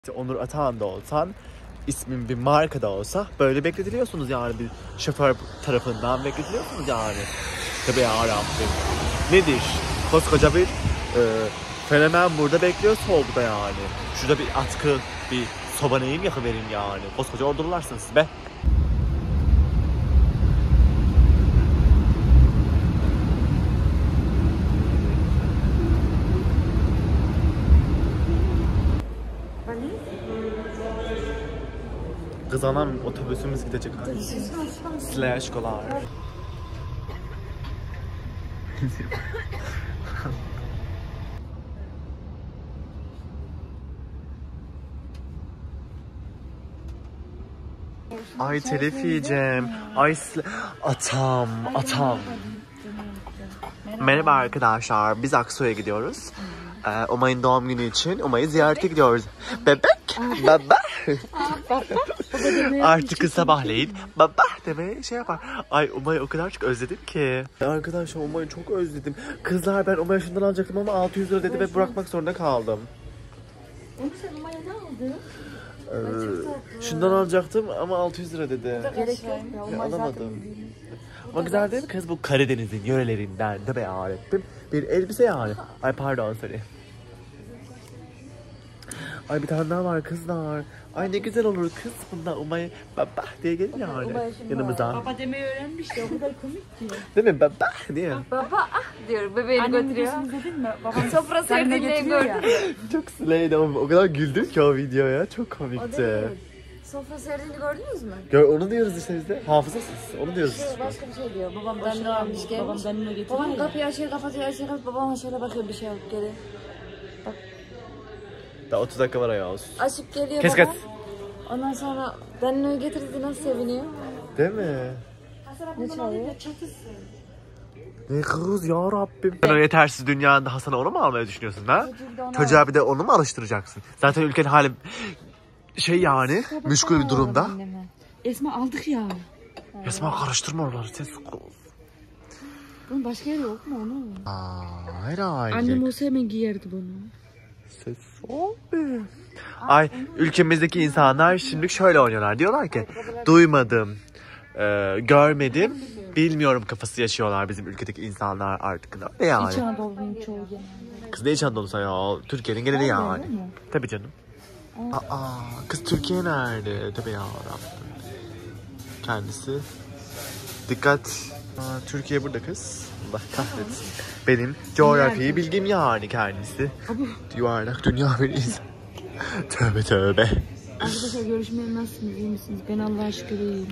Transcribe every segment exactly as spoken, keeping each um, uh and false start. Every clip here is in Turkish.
Onur Atahan da olsan, ismin bir markada olsa böyle bekletiliyorsunuz yani bir şoför tarafından bekletiliyorsunuz yani. Tabii ya Rabbim. Nedir? Koskoca bir e, fenomen burada bekliyor soğukta yani. Şurada bir atkı, bir soba neyim yakıverin yani. Koskoca ordularsınız siz be. Kız anam otobüsümüz gidecek. Slash kolar. Ay telif yiyeceğim. Ay atam atam. Merhaba arkadaşlar. Biz Aksu'ya gidiyoruz. Ee, Umay'ın doğum günü için Umay'ı ziyarete gidiyoruz. Bebek, baba. Artık sabahleyin baba demeye şey yapar. Ay Umay'ı o kadar çok özledim ki. Arkadaşlar Umay'ı çok özledim. Kızlar ben Umay'ı şundan alacaktım ama altı yüz lira dedi ve bırakmak zorunda kaldım. Onu sen Umay'a ne aldın? Ee, şundan alacaktım ama altı yüz lira dedi. Gerek yok ya. Ya, alamadım. Ama güzel değil mi kız, bu Karadeniz'in yörelerinden de be öğrettim. Bir elbise yani. Ay pardon sorry. Ay bir tane daha var kızlar. Ay ne güzel olur kız bunda Umay baba diye gelir yani yanımıza. Baba demeyi öğrenmiş de o kadar komik ki. Değil mi baba diye. Baba ah diyor bebeğini Annemin götürüyor. resmini dedin mi? Babam Sofra serdiğini gördün mü? Çok slaydı ama o kadar güldüm ki o videoya, çok komikti. Sofra serdiğini gördünüz mü? Gör, onu diyoruz işte biz de. Hafızasız. Onu diyoruz Şey, işte. başka bir şey diyor. Babam danını almış gelmiş. Babam danını getiriyor. Babam kapıyı açıyor kapatıyor açıyor kapatıyor. Babam şöyle bakıyor bir şey alıp geliyor. Daha otuz dakika var ayağız. Açıp geliyor Kes babam. kes. Ondan sonra danını getirdi nasıl seviniyor. Değil mi? Ne çalıyor? Ne kız ya Rabbim. Sen o yetersiz dünyanda Hasan'ı onu mu almaya düşünüyorsun ha? Çocuğa bir de onu mu alıştıracaksın? Zaten ülkenin hali şey yani müşkül bir durumda. Esma aldık ya. Esma karıştırma oraları ses. Bunun başka yeri yok mu onu? Aa, herhalde. Annem olsa hemen giyerdi bunu. Ses olmuyor. Ay ülkemizdeki insanlar şimdi şöyle oynuyorlar. Diyorlar ki duymadım, e, görmedim, bilmiyorum kafası yaşıyorlar bizim ülkedeki insanlar artık. Ne yani? İç Anadolu'nun çoğu genelde. Kız ne İç Anadolu'sa ya? Türkiye'nin geneli yani. Tabii canım. Aa, kız Türkiye nerede? Tabii ya Rabbim. Kendisi. Dikkat. Aa, Türkiye burada kız. Allah kahretsin. Benim coğrafyayı bilgim yani kendisi. Yuvarlak dünya bir insan. Tövbe tövbe. Arkadaşlar görüşmeye nasılsınız? İyi misiniz? Ben Allah'a şükür iyiyim.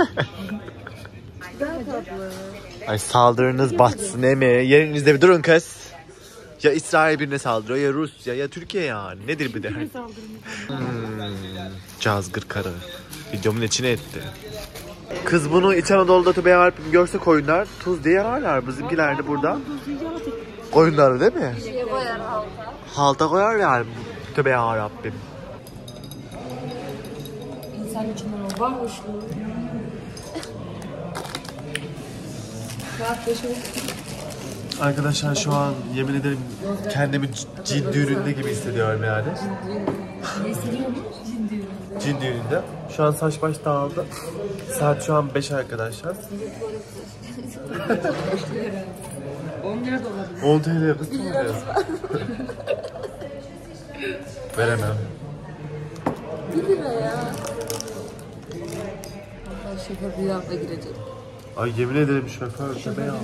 Ay saldırınız batsın emi. Yerinizde bir durun kız. Ya İsrail birine saldırıyor ya Rusya ya Türkiye yani. Nedir bir de? Hmm, cazgır karı. Videomun içine etti. Kız bunu İç Anadolu'da tübe yarpım görse koyunlar tuz diye yararlar. Bizimkiler de burada. Koyunları değil mi? Şeye koyar halka. Halta koyar yani. Tübe yarabbim. İnsan içinden o varmışlığı. Saat beş oldu. Arkadaşlar şu an yemin ederim kendimi cin düğününde gibi hissediyorum yani. Ne hissediyor musun? Cin düğününde. Cin düğününde. Şu an saç baş dağıldı. Saat şu an beş arkadaşlar. on lira da olabilir. on T L kız tutuyor. Veremem. Bir lira ya. Allah şoför bir hafta girecek. Ay yemin ederim şoför tebe ya.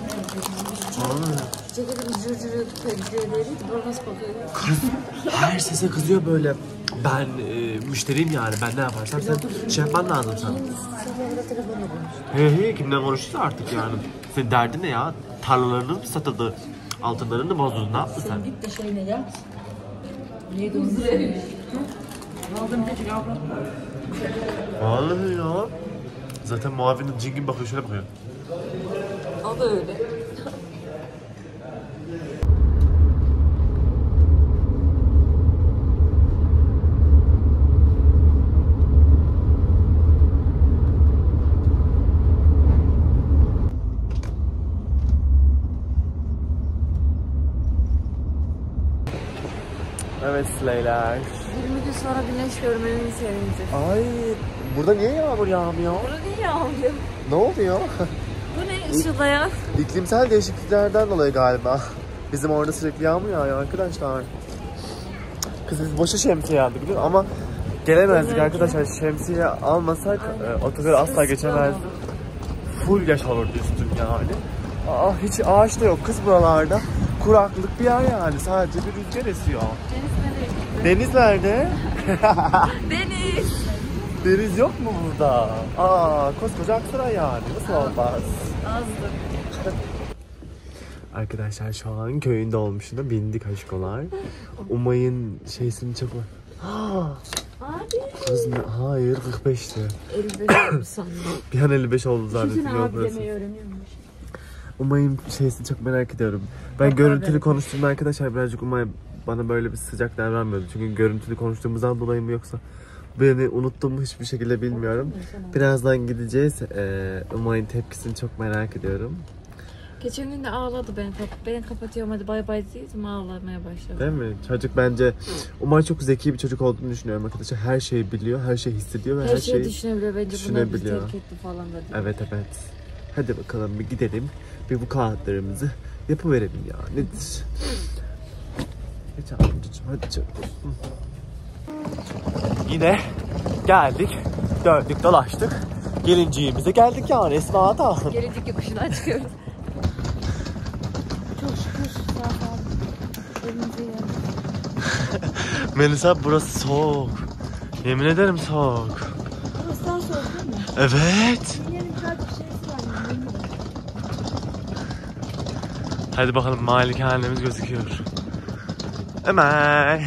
Ceketim cırcırıyor tutuyor gidiyor deri. Bana nasıl bakıyor? Her sese kızıyor böyle. Ben e, müşteriyim yani, ben ne yaparsam sen şey yapman lazım sana. Sabahında telefonla konuş. He he, kimden konuşursa artık yani. Senin derdin ne ya? Tarlalarının mı satıldı? Altınlarını mı bozdun? Ne yaptın sen? Git de şeyine yap. Niye dondun? Aldım peki abla. Vallahi ya. Zaten muavinin cin gibi bakıyor, şöyle bakıyor. O da öyle. Evet Süleyler. yirmi gün sonra güneş görmenin sevinci. Ay, burada niye yağmur yağmıyor? Burada niye yağmıyor? Ne oluyor? Bu ne ışıldayan? İklimsel değişikliklerden dolayı galiba. Bizim orada sürekli yağmur yağıyor arkadaşlar. Kız biz boşa şemsiye aldık biliyor musun? Ama gelemezdik Güzel. arkadaşlar. Şemsiye almasak e, otogar asla geçemezdik. Full yaş olurdu üstüm yani. Aa, hiç ağaç da yok kız buralarda. Kuraklık bir yer yani. Sadece bir rüzgar esiyor. Deniz nereye? Deniz nerede? Deniz! Deniz yok mu burada? Aa, koskoca Aksaray yani. Nasıl olmaz? Azdır. Arkadaşlar şu an köyün dolmuşuna bindik aşkolar. Umay'ın şeysini çok... Abi. Kız ne? Hayır kırk beşti. elli beş olmuş sandım. Bir an elli beş oldu zannettim. Şimdi Yok abi burası. demeyi öğreniyormuş. Umay'ın şeysini çok merak ediyorum. Ben görüntülü konuştuğumda arkadaşlar birazcık Umay bana böyle bir sıcak davranmıyordu. Çünkü görüntülü konuştuğumuzdan dolayı mı yoksa beni unuttum mu hiçbir şekilde bilmiyorum. Birazdan gideceğiz. Ee, Umay'ın tepkisini çok merak ediyorum. Geçen gün de ağladı ben. Ben kapatıyorum hadi bay bay dedim ağlamaya başladı. Değil mi? Çocuk bence Umay çok zeki bir çocuk olduğunu düşünüyorum arkadaşlar. Her şeyi biliyor, her şeyi hissediyor ve Her, her, şeyi şeyi düşünebiliyor bence bunlar bizi düşünebiliyor. terk etti falan da diyor. Evet evet. Hadi bakalım bir gidelim. Bir bu kağıtlarımızı yapıverelim ya. Nedir? Geç amcacığım hadi canım. Yine geldik. Döndük dolaştık. Gelinciğimize geldik yani Esma Ata. Gelecek yokuşuna çıkıyoruz. Çok şükür zaten evimize geldik. Melisa burası soğuk. Yemin ederim soğuk. Burası daha soğuk değil mi? Evet. Dünyanın birkaç bir şeysi var. Yani. Hadi bakalım malikanemiz gözüküyor. Hemen.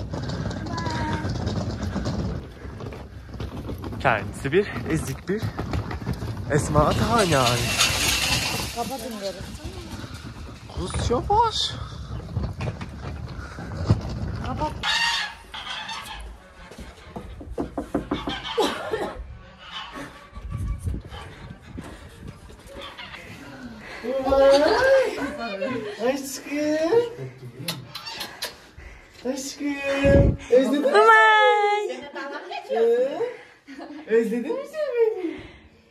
Kendisi bir ezik bir Esma Atahan yani. Kapatın yarı. Kız yavaş. Kapat. Aşkım. Aşkım. Özledin mi? Umay. Özledin mi sen beni?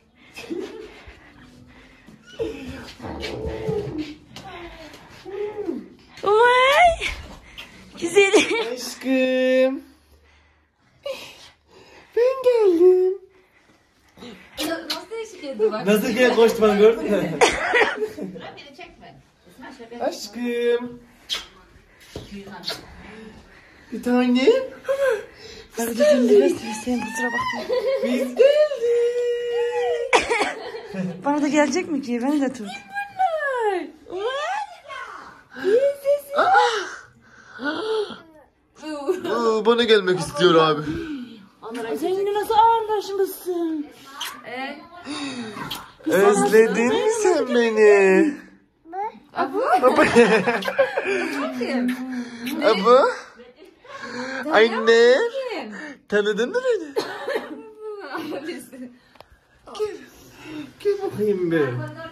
Umay. Güzelim. Aşkım. Ben geldim. Nasıl değişik yedi bak. Nasıl gel koştu bana gördün mü? Beni çekme. Aşkım. Bir tanem. Hadi gidin biraz sen kusura bakma. Biz geldik. Bana da gelecek mi ki? Beni de tut. Aa, bana gelmek istiyor abi. Sen yine nasıl ağırlaşmışsın? Özledin mi sen beni? Abu? Abu? Anne? Tanıdın mı beni? Gel. Gel bakayım bir.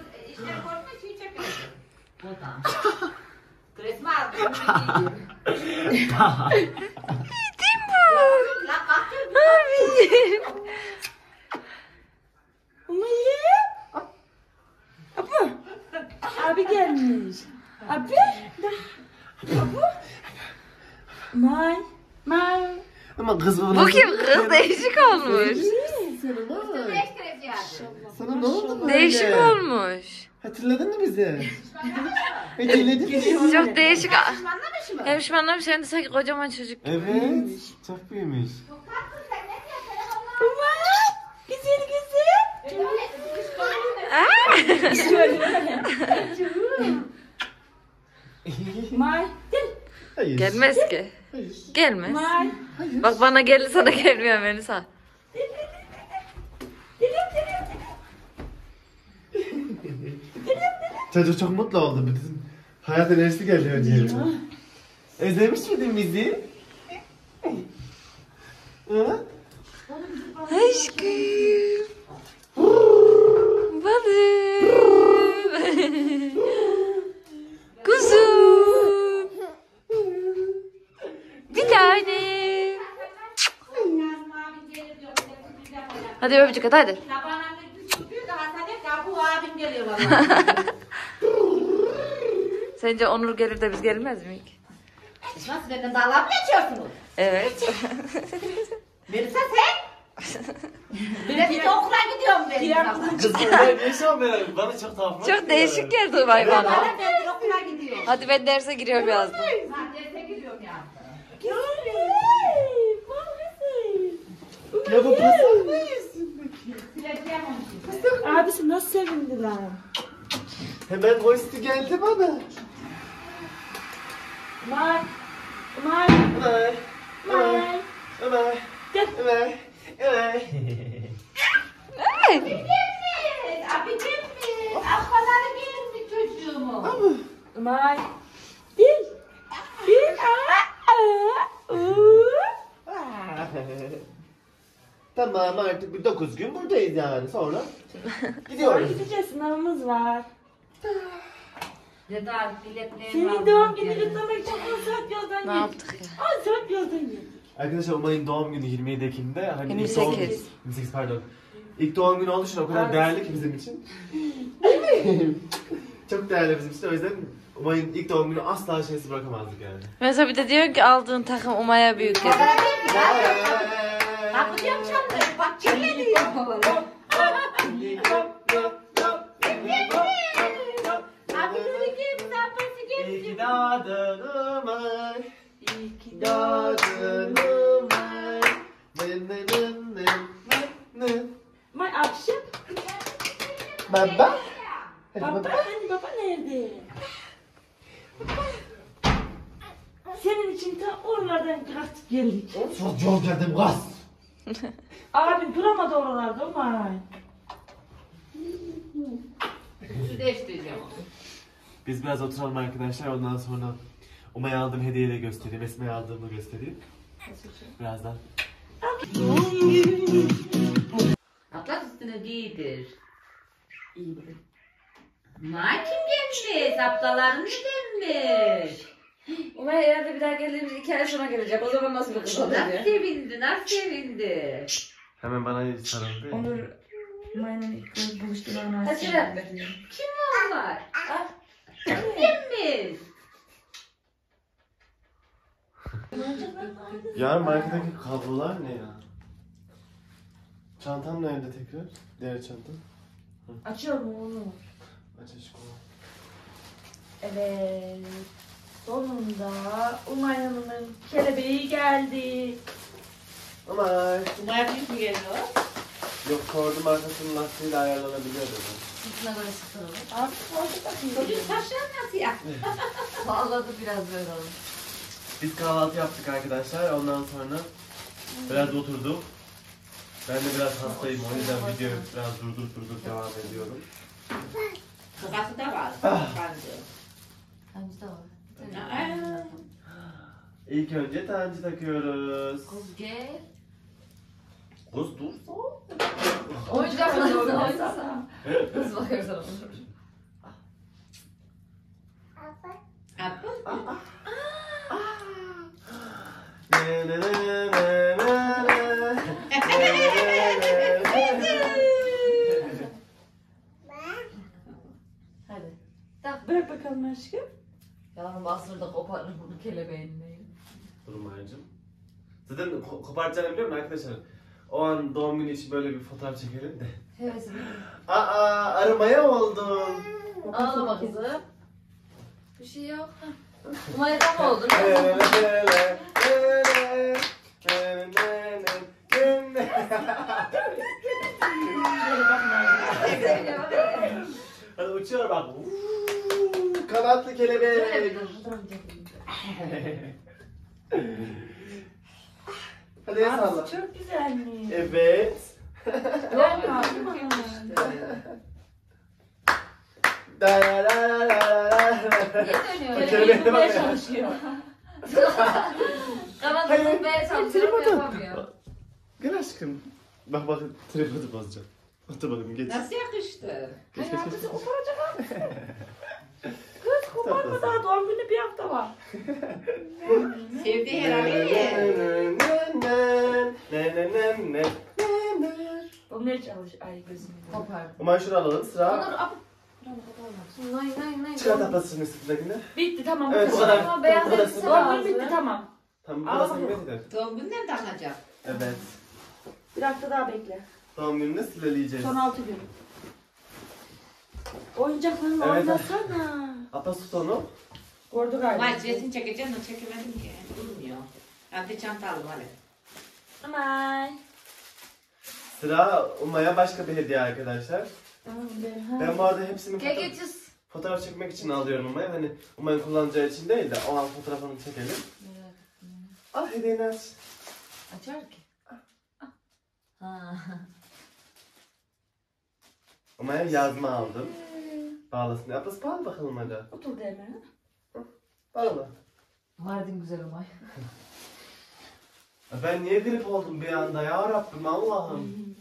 Abi gelmiş. Abi? Abu? May. May. Ama kız bu Bu kim kız? Değişik olmuş. Sana ne oldu böyle? Değişik olmuş. Hatırladın mı bizi? Hatırladın mı? Çok değişik. Hem şımarlamış hem de sanki kocaman çocuk. Evet. Çok büyümüş. Güzel güzel. May. Hayır. Gelmez ki. Hayır. Gelmez. Hayır. Bak bana geldi sana gelmiyor Melisa. Çocuk çok mutlu oldu. Bütün hayat enerjisi geldi önce. Özlemiş miydin bizi? Ha? Aşkım. Balım. Kuzum. Bir tane. Hadi öpücük at hadi. Sabahına bir tutuyor da Hasan hep ya bu abim geliyor vallahi. Sence Onur gelir de biz gelmez miyik? Nasıl benden dalga mı geçiyorsunuz? Evet. Melisa sen? Bir de okula gidiyorum benim. Kız ben yaşam ben. Bana çok tuhaf. Çok değişik geldi o hayvan. Bana ben okula gidiyorum. Hadi ben derse giriyorum yazdım. Ben derse gidiyorum ya. Ya bu pasal ne? Sileceğim onu. Abisi nasıl sevindiler? Hemen voice geldi bana. Umay. Umay. Ömer. Umay. Ömer. Gel. Ömer. Ömer. Abicim mi? Abicim mi? Ablaları gelin mi çocuğumu? Umay. Bil. Bil. Aa. Aa. Uuu. Tamam artık bir dokuz gün buradayız yani sonra Sonra gidiyoruz. gideceğiz, sınavımız var. Ne daha biletlerim Senin doğum gününü kutlamak için on saat yoldan Ne geldik. yaptık ya? on saat yoldan geldik. Arkadaşlar Umay'ın doğum günü yirmi yedi Ekim'de. Hani yirmi ilk doğum- sekiz. yirmi sekiz pardon. İlk doğum günü olduğu için o kadar değerli ki bizim için. Çok değerli bizim için. O yüzden Umay'ın ilk doğum günü asla şeysi bırakamazdık yani. Mesela bir de diyorsun ki aldığın takım Umay'a büyük gelir. Kapıcım çaldı. Bak kirleniyor. Abileri kim? Sapısı kim? İyi ki doğdun Umay. İyi ki doğdun Umay. Nın nın nın nın nın. Umay akşam. Baba. Hadi Baba, baba. hani baba nerede? Senin için ta oralardan kalktık geldik. Çok yol geldim gaz. Abim duramadı oralarda Umay. Su değiştireceğim. Biz biraz oturalım arkadaşlar, ondan sonra Umay'a aldığım hediyeyi de göstereyim, Esma'ya aldığımı göstereyim. Birazdan. Atlas üstüne giydir. İyi bile. Ma kim gelmiş? Ablaların mı gelmiş? Umay herhalde bir daha geldiğimiz iki ay sonra gelecek. O zaman nasıl bir kız Nasıl sevindi? Nasıl sevindi? Hemen bana sarıldı. Onur Umay'la ilk göz buluştuğunu Hadi. Kim onlar? Kimmiş? Ya markadaki kablolar ne ya? Çantam nerede tekrar? Diğer çantam. Açıyorum oğlum. Aç aç koy. Evet. Sonunda Umay Hanım'ın kelebeği geldi. Umay. Bunlar büyük mü geliyor? Yok, sordum arkasının lastiğiyle ayarlanabiliyor dedi. Üstüne böyle sıkılır. Abi orada bakayım. Çocuk saçları nasıl ya? Bağladı biraz böyle oldu. Biz kahvaltı yaptık arkadaşlar, ondan sonra biraz oturduk. Ben de biraz hastayım, o yüzden videoyu biraz durdurup durdurup devam ediyorum. Kafası da var. Bence de var. İlk önce tancı takıyoruz. Kız gel. Kız dur. Oyuncak mı doğru? Kız bakıyor sana. Ne ne ne ne ne ne. Hadi. Ver bakalım aşkım. Yavrum bastırdı koparır bunu kelebeğini. Durmayacağım. Zaten ko- kopartacağını biliyor musun arkadaşlar? O an doğum günü için böyle bir fotoğraf çekelim de. Hevesini. Aa, aramaya oldum. Ağlama kızım. Bir şey yok. Umay'da mı oldun? Hadi uçuyor bak. Uuu, kanatlı kelebek. Hadi el salla. Abi çok güzelmiş. Evet. Ver abi bana. Da la la la la la. Niye dönüyor? Kelebeğe bak ya. çalışıyor. Kanatını tutmaya çalışıyorum yapamıyor. Gel aşkım. Bak bak tripodu bozacağım. Otur bakalım geç. Nasıl yakıştı? Geç geç geç. Hayatımızı koparacak abi. Kız koparma, daha doğum günü bir hafta var. Sevdi herhalde. Bunun Bu ne çalış? Ay gözüm. Kopardım. Umay şunu alalım sıra. Onur apı. Nay nay nay. Çıkart aplasının üstündekini. Bitti tamam. Evet, bu bu kadar. Ama Bu beyaz kadar elbise sıra. Doğum lazım. günü bitti tamam. Tamam bu Al da bakalım. sen getir. Doğum gününden takacak. Evet. Bir hafta daha bekle. Doğum gününü sileleyeceğiz. Son altı gün. Oyuncaklarını Evet. oynasana. Aplas tut onu. Gördü galiba. Vay resim çekeceğim de çekemedim ki. Durmuyor. Hadi çanta aldım hadi. Aman. Sıra Umay'a başka bir hediye arkadaşlar. Tamam be. ha. Ben bu arada hepsini Gel foto- geçiz. fotoğraf çekmek için alıyorum Umay'a. Hani Umay'ın kullanacağı için değil de o an fotoğrafını çekelim. Al hediyeni aç. Açar ki. Ha. Umay'a yazma aldım. Bağlasın. Aplas bağla bakalım hadi. Otur deme. Bağla. Mardin güzel Umay. Ben niye grip oldum bir anda ya Rabbim Allah'ım.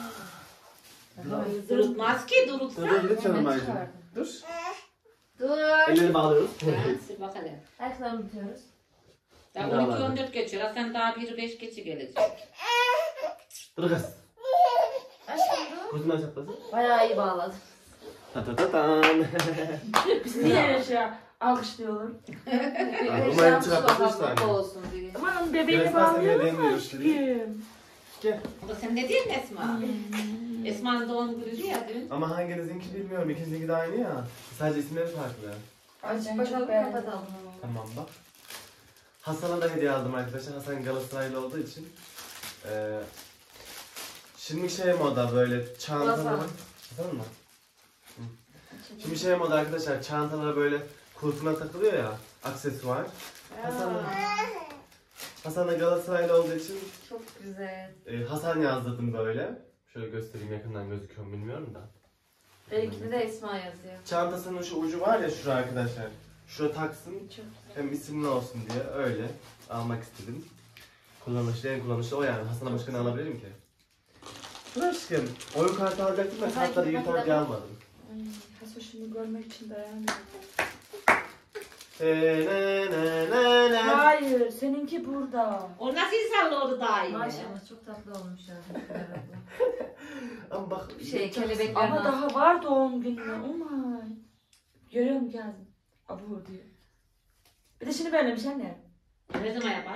Durutmaz ki durutsa. Dur dur lütfen Hemen Umay'cığım. çıkardım. Dur. Dur. Elleri bağlıyoruz. Sil bakalım. Ayaklarını tutuyoruz. Daha Bravo. on iki on dört geçiyor. Sen daha bir beş geçi gelecek. Dur kız. Aşkım dur. Kuzunu aç Aplas'ı. Bayağı iyi bağladım. Ta ta ta tan. Biz niye şey alkışlıyorlar? Umay'ın çıkartması üç tane. olsun diye. Aman bebeğini Biraz fazla bağlayalım bebeğini mı göstereyim. aşkım? Gel. O da sen de değil mi Esma? Esma'nın doğum günü ya dün. Ama hanginizinki bilmiyorum. İkinizinki de aynı ya. Sadece isimleri farklı. Açık çok bakalım beğendim. kapatalım. Tamam bak. Hasan'a da hediye aldım arkadaşlar. Hasan Galatasaraylı olduğu için. Ee, şimdi şey moda böyle çantaları... Hasan. Hasan mı? Hı. Şimdi şey moda arkadaşlar çantalara böyle kulpuna takılıyor ya. Aksesuar. Hasan'a Hasan'a Galatasaraylı olduğu için Çok güzel. e, Hasan yazdırdım böyle. Şöyle göstereyim yakından gözüküyor mu bilmiyorum da. Benimkinde de Esma yazıyor. Çantasının şu ucu var ya şurada arkadaşlar. Şurada taksın. Çok güzel. Hem isimli olsun diye öyle almak istedim. Kullanışlı en kullanışlı o yani. Hasan'a başka ne alabilirim ki? Dur aşkım. Oyun kartı alacaktım da Hasan, kartları iyi bak, tarz bak. almadım. Ay, Hasoş'unu görmek için dayanamıyorum. Ne ne ne ne ne. Hayır, seninki burada. O nasıl insanlı oldu daha iyi? Maşallah çok tatlı olmuş ya. Ama bak. Şey kelebeklerin Ama altı. daha var doğum gününe. Umay. Görüyor musun Kazım? Abur diyor. Bir de şimdi böylemiş anne. Ne zaman yapar?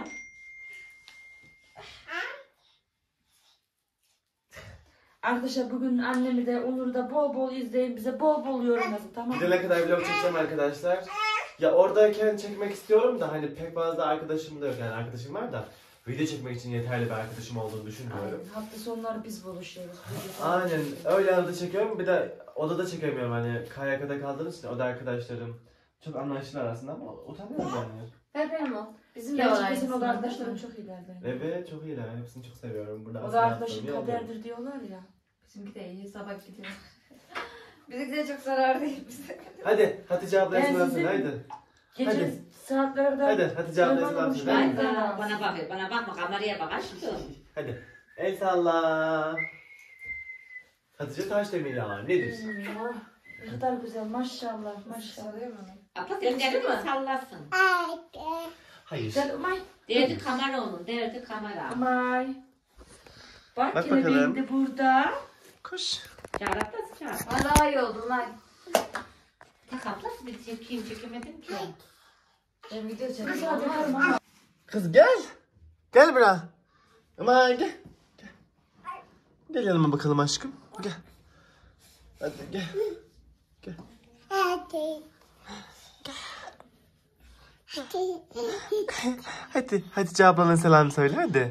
Arkadaşlar bugün annemi de Onur'u da bol bol izleyin. Bize bol bol yorum yazın tamam mı? Gidene kadar vlog çekeceğim arkadaşlar. Ya oradayken çekmek istiyorum da hani pek fazla arkadaşım da yok yani arkadaşım var da video çekmek için yeterli bir arkadaşım olduğunu düşünmüyorum. Aynen, hafta sonları biz buluşuyoruz. Aynen öyle arada çekiyorum bir de odada çekemiyorum hani K Y K'da kaldığım için oda arkadaşlarım çok anlaştılar aslında ama utanıyorum yani. Ver benim o. Bizim de var Gerçi bizim o da aynısından, arkadaşlarım değil mi? çok iyilerdi. Evet çok iyiler hepsini çok seviyorum. Burada O da aslında arkadaşın yaptığım iyi oluyor. kaderdir diyorlar ya. Bizimki de iyi sabah gidiyor. Bizimki de çok zarar değil bize. Hadi Hatice abla Ben esmer sizin- misin haydi. Gece Hadi. saatlere kadar Hadi Hatice abla telefon esmer misin konuşmaya haydi. Ben devam. bana, bana bak, bana bakma kameraya bak aşkım. Hadi. El salla. Hatice Taşdemir ya nedir? Hmm, Ne kadar güzel maşallah maşallah. Sarıyor mu? Abla sen Yakıştı derdi mı? sallasın. Hayır. Gel Umay. Derdi kamera onun, derdi kamera. Umay. Bak, Bak kelebeğim bakalım. de burada. Koş. Çağır ablası çağır. Aa, daha iyi oldu lan. Tak ablası bir çekeyim çekemedim ki. Ben video Kız çekeceğim hadi ama. varma. Kız gel. Gel buraya. Aman gel. Gel. Gel yanıma bakalım aşkım. Gel. Hadi gel. Gel. Hadi. Hatice ablana selam söyle hadi.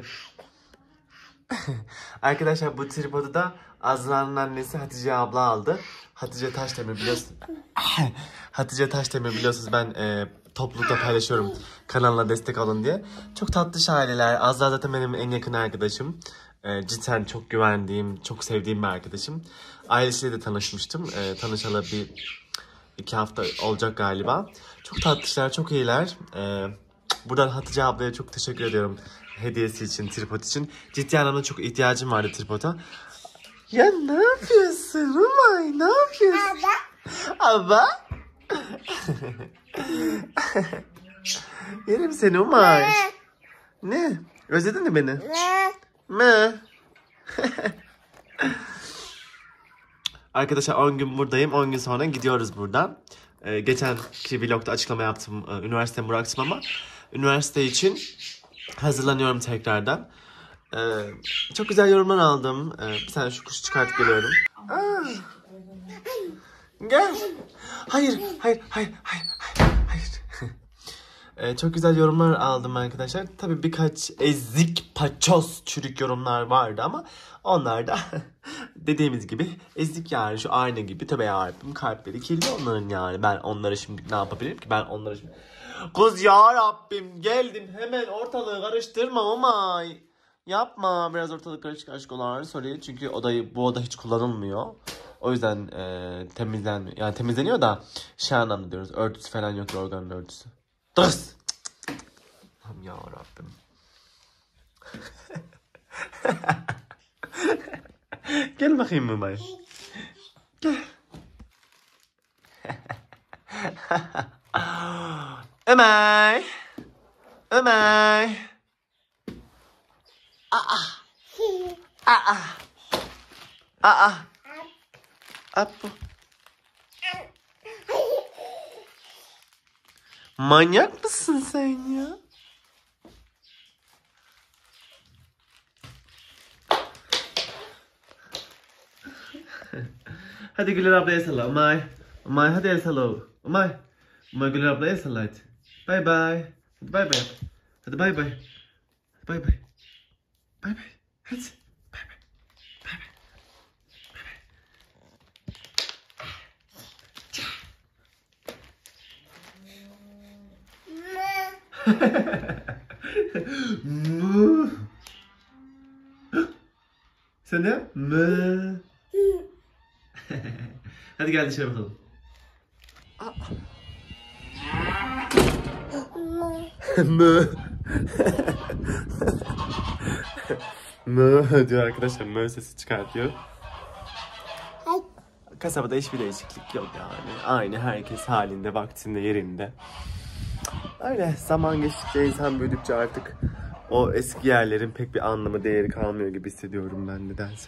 Arkadaşlar bu tripodu da Azra'nın annesi Hatice abla aldı. Hatice Taşdemir biliyorsun. Hatice Taşdemir biliyorsunuz ben e, toplulukta paylaşıyorum kanalına destek olun diye. Çok tatlı aileler. Azra zaten benim en yakın arkadaşım. E, cidden çok güvendiğim, çok sevdiğim bir arkadaşım. Ailesiyle de tanışmıştım. E, tanışalı bir iki hafta olacak galiba. Çok tatlışlar, çok iyiler. E, buradan Hatice ablaya çok teşekkür ediyorum hediyesi için, tripod için. Ciddi anlamda çok ihtiyacım vardı tripoda. Ya ne yapıyorsun Umay? Ne yapıyorsun? Abba. Yerim seni Umay. Ne? Özledin mi beni? Ne? Arkadaşlar on gün buradayım. on gün sonra gidiyoruz buradan. Ee, geçenki vlogda açıklama yaptım. Ee, üniversitemi bıraktım ama üniversite için hazırlanıyorum tekrardan. Ee, çok güzel yorumlar aldım. Ee, bir tane şu kuşu çıkartıp geliyorum. Aa. Gel. Hayır, hayır, hayır, hayır, hayır. ee, çok güzel yorumlar aldım arkadaşlar. Tabii birkaç ezik, paçoz, çürük yorumlar vardı ama onlar da dediğimiz gibi ezik yani, şu ayna gibi. Tabii yarabbim, kalpleri kirli onların yani. Ben onlara şimdi ne yapabilirim ki? Ben onlara şimdi... Kız ya Rabbim, geldim hemen ortalığı karıştırma Umay. Yapma, biraz ortalık karışık aşkolar. Sorry, çünkü odayı, bu oda hiç kullanılmıyor. O yüzden e, temizlenmiyor. Yani temizleniyor da şey anlamda diyoruz. Örtüsü falan yok, yorganın örtüsü. Dıs! Aman ya Rabbim. Gel bakayım Umay. Gel. Umay. Umay. Aa. Aa. Aa. Apo. Manyak mısın sen ya? Hadi Güler ablaya salla. Umay. Umay hadi el salla. Umay. Umay Güler ablaya salla hadi. Bye bye. Hadi bye bye. Hadi bye bye. Bye bye. Bye bye. Hadi. Bye bye. Bye bye. Mı. Sen ne? Mı. Hadi gel dışarı bakalım. Mı. Mı diyor arkadaşlar. Mı sesi çıkartıyor. Kasabada hiçbir değişiklik yok yani. Aynı, herkes halinde, vaktinde, yerinde. Öyle zaman geçtikçe, insan büyüdükçe artık o eski yerlerin pek bir anlamı, değeri kalmıyor gibi hissediyorum ben nedense.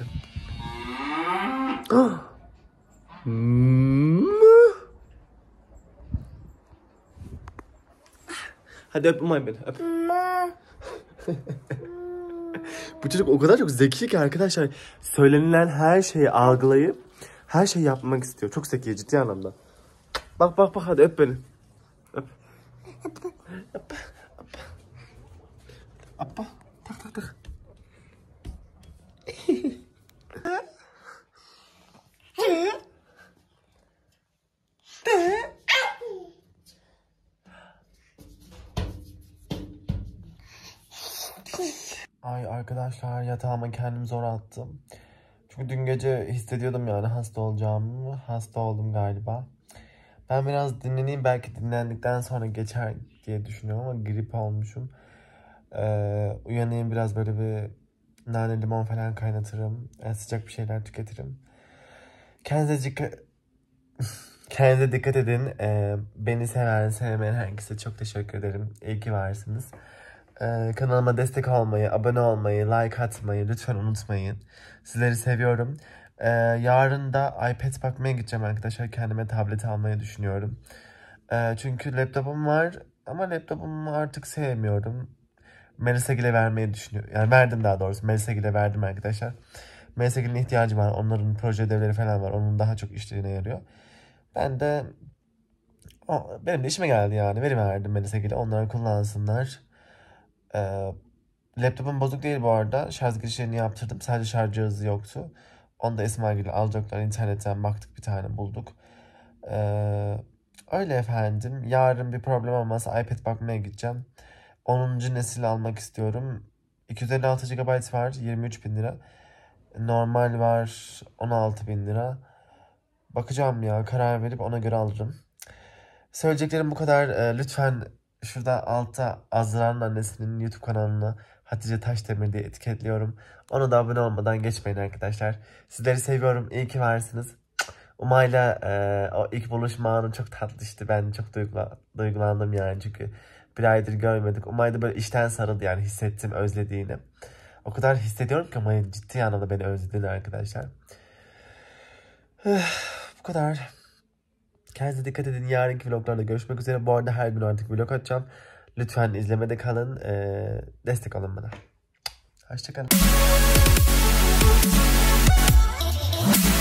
Hadi öp Umay beni, öp. Bu çocuk o kadar çok zeki ki arkadaşlar. Söylenilen her şeyi algılayıp her şeyi yapmak istiyor. Çok zeki, ciddi anlamda. Bak bak bak, hadi öp beni. Öp. Öp. Öp. Öp. Appa. Tak tak tak. Ay arkadaşlar, yatağıma kendimi zor attım. Çünkü dün gece hissediyordum yani hasta olacağımı. Hasta oldum galiba. Ben biraz dinleneyim, belki dinlendikten sonra geçer diye düşünüyorum ama grip olmuşum. Ee, uyanayım, biraz böyle bir nane limon falan kaynatırım. Yani sıcak bir şeyler tüketirim. Kendinize dikkat... Kendinize dikkat edin. Ee, beni seven, sevmeyen herkese çok teşekkür ederim. İyi ki varsınız. Ee, kanalıma destek olmayı, abone olmayı, like atmayı lütfen unutmayın. Sizleri seviyorum. Ee, yarın da iPad bakmaya gideceğim arkadaşlar. Kendime tablet almayı düşünüyorum. Ee, çünkü laptopum var ama laptopumu artık sevmiyorum. Melisa Gil'e vermeyi düşünüyorum. Yani verdim daha doğrusu. Melisa Gil'e verdim arkadaşlar. Melisa Gil'in ihtiyacı var. Onların proje ödevleri falan var. Onun daha çok işlerine yarıyor. Ben de o, benim de işime geldi yani. Veriverdim Melisa Gil'e. Onlar kullansınlar. Ee, laptopum bozuk değil bu arada. Şarj girişlerini yaptırdım. Sadece şarj cihazı yoktu. Onu da İsmail Gül'e alacaklar. İnternetten baktık, bir tane bulduk. Ee, öyle efendim. Yarın bir problem olmazsa iPad bakmaya gideceğim. onuncu nesil almak istiyorum. iki yüz elli altı gigabayt var. yirmi üç bin lira. Normal var. on altı bin lira. Bakacağım ya. Karar verip ona göre alırım. Söyleyeceklerim bu kadar. Ee, lütfen şurada altta Azra'nın annesinin YouTube kanalını Hatice Taşdemir diye etiketliyorum. Ona da abone olmadan geçmeyin arkadaşlar. Sizleri seviyorum. İyi ki varsınız. Umay'la e, o ilk buluşma anı çok tatlı işte. Ben çok duygula, duygulandım yani, çünkü bir aydır görmedik. Umay da böyle işten sarıldı yani, hissettim özlediğini. O kadar hissediyorum ki Umay'ın ciddi anlamda beni özlediğini arkadaşlar. Bu kadar. Kendinize dikkat edin. Yarınki vloglarda görüşmek üzere. Bu arada her gün artık vlog atacağım. Lütfen izlemede kalın. Ee, destek olun bana. Hoşçakalın.